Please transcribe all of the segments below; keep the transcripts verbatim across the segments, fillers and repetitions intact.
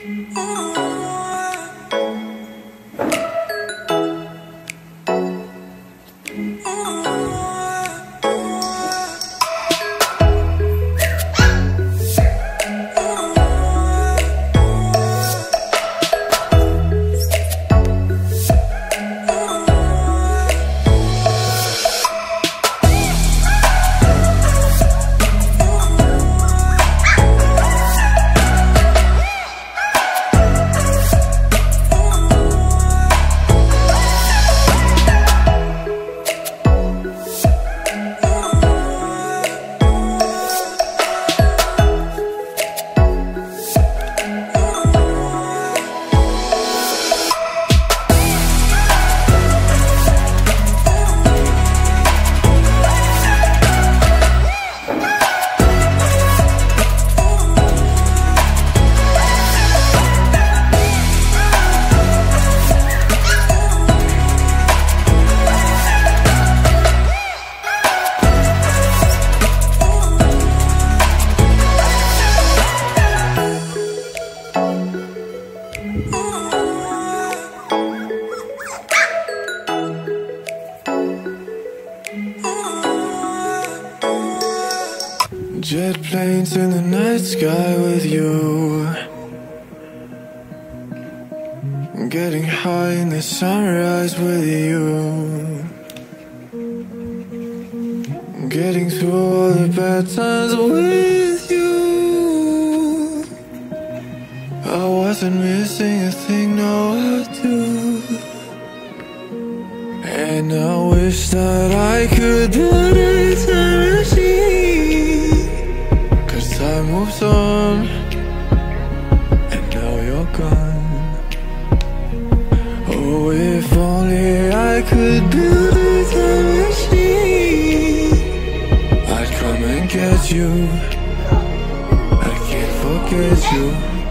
Jet planes in the night sky with you, getting high in the sunrise with you, getting through all the bad times with you. I wasn't missing a thing, no I do. And I wish that I could build a time machine, 'cause time moves on, and now you're gone. Oh, if only I could build a time machine, I'd come and get you. I can't forget you.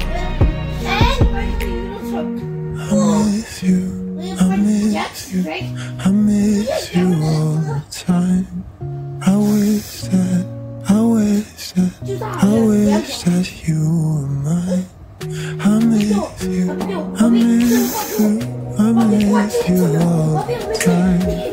I miss you, I miss you, I miss you all the time. I wish that, I wish that, I wish that you were mine. I miss you, I miss you, I miss you all the time.